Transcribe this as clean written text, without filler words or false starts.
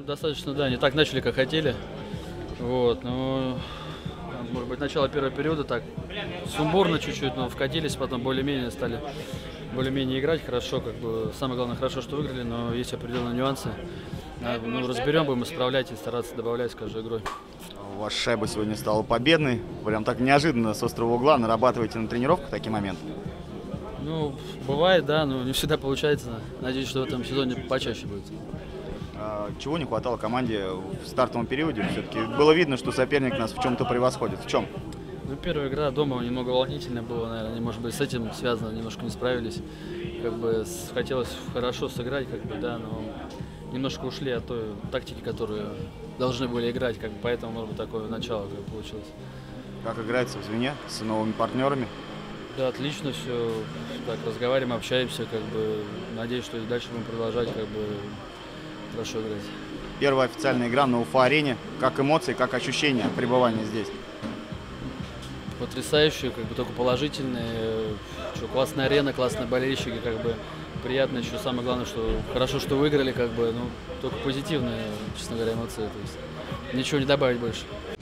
достаточно, да, не так начали, как хотели. Вот, но, может быть, начало первого периода так сумбурно чуть-чуть, но вкатились, потом более-менее стали более-менее играть хорошо, как бы самое главное хорошо, что выиграли, но есть определенные нюансы. Ну, разберем, будем исправлять и стараться добавлять с каждой игрой. Ваша шайба сегодня стала победной. Прям так неожиданно с острого угла нарабатываете на тренировках такие моменты? Ну, бывает, да, но не всегда получается. Надеюсь, что в этом сезоне почаще будет. Чего не хватало команде в стартовом периоде? Все-таки было видно, что соперник нас в чем-то превосходит. В чем? Ну, первая игра дома немного волнительная была, наверное, может быть, с этим связано, немножко не справились. Как бы хотелось хорошо сыграть, как бы, да, но немножко ушли от той тактики, которую должны были играть, как бы, поэтому, может быть, такое начало как бы получилось. Как играется в звене с новыми партнерами? Да, отлично все, так, разговариваем, общаемся, как бы, надеюсь, что и дальше будем продолжать, как бы, хорошо играть. Первая официальная игра на Уфа-арене. Как эмоции, как ощущения от пребывания здесь? Потрясающие, как бы только положительные. Что, классная арена, классные болельщики, как бы приятно. Еще самое главное, что хорошо, что выиграли, как бы, ну, только позитивные, честно говоря, эмоции. То есть ничего не добавить больше.